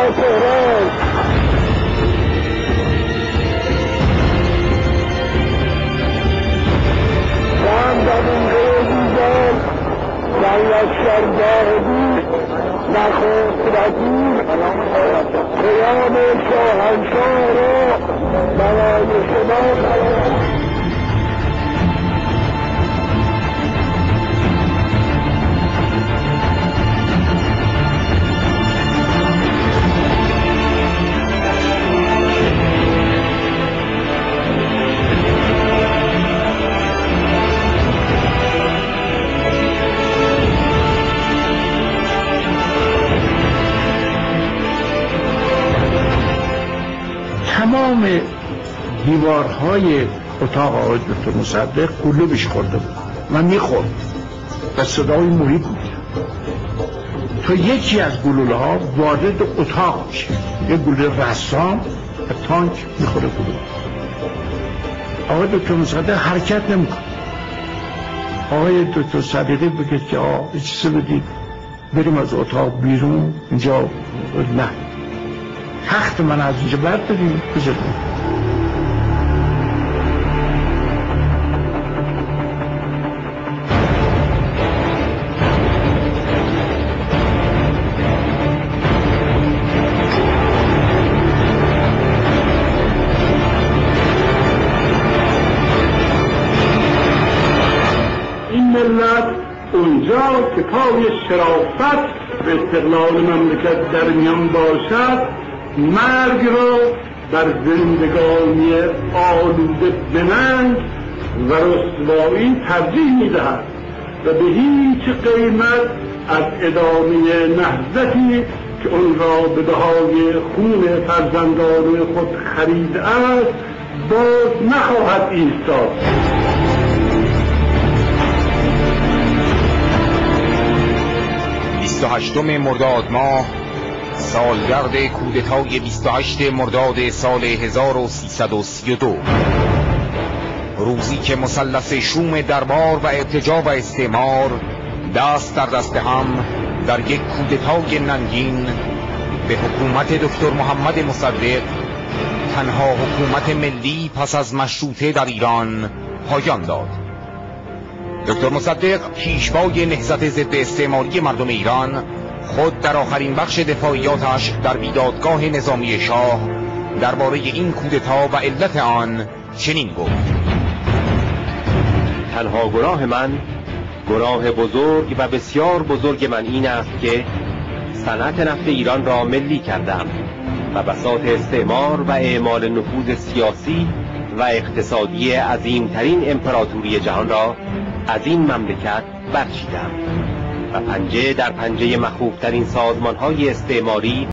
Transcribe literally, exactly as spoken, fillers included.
تهران هم در این روزگار در لشکرگاه بود نخست وزیر پیام شاهنشاه را برای شما قرار تمام دیوارهای اتاق آقای دکتر مصدق قلوبش خورده بود و میخورد و صدای محیط بود تا یکی از گلوله ها وارد اتاق میشه، یه گلوله رسام و تانک میخوره گلوله. آقای دکتر مصدق حرکت نمیکنه. آقای دکتر صدیقی بگه که آه چیزی بدید بریم از اتاق بیرون، اینجا نه تخت من از اینجا برد بدیم بزرگیم. این ملت اونجا که پای شرافت و استقلال مملکت در میان باشد مرگ را بر زندگانی آلوده به ننگ و رسوایی ترجیح میدهد و به هیچ قیمت از ادامه نهضتی که اون را به بهای خون فرزندان خود خریده است باز نخواهد ایستاد. بیست و هشتم مرداد ماه سالگرد کودتای بیست و هشتم مرداد سال هزار و سیصد و سی و دو، روزی که مثلث شوم دربار و ارتجاع و استعمار دست در دست هم در یک کودتای ننگین به حکومت دکتر محمد مصدق، تنها حکومت ملی پس از مشروطه در ایران، پایان داد. دکتر مصدق پیشوای نهضت ضد استعماری مردم ایران خود در آخرین بخش دفاعیاتش در بیدادگاه نظامی شاه درباره این کودتا و علت آن چنین گفت: تنها گناه من، گناه بزرگ و بسیار بزرگ من این است که صنعت نفت ایران را ملی کردم و بساط استعمار و اعمال نفوذ سیاسی و اقتصادی عظیمترین امپراتوری جهان را از این مملکت برچیدم و پنجه در پنجه مخوفترین سازمان‌های استعماری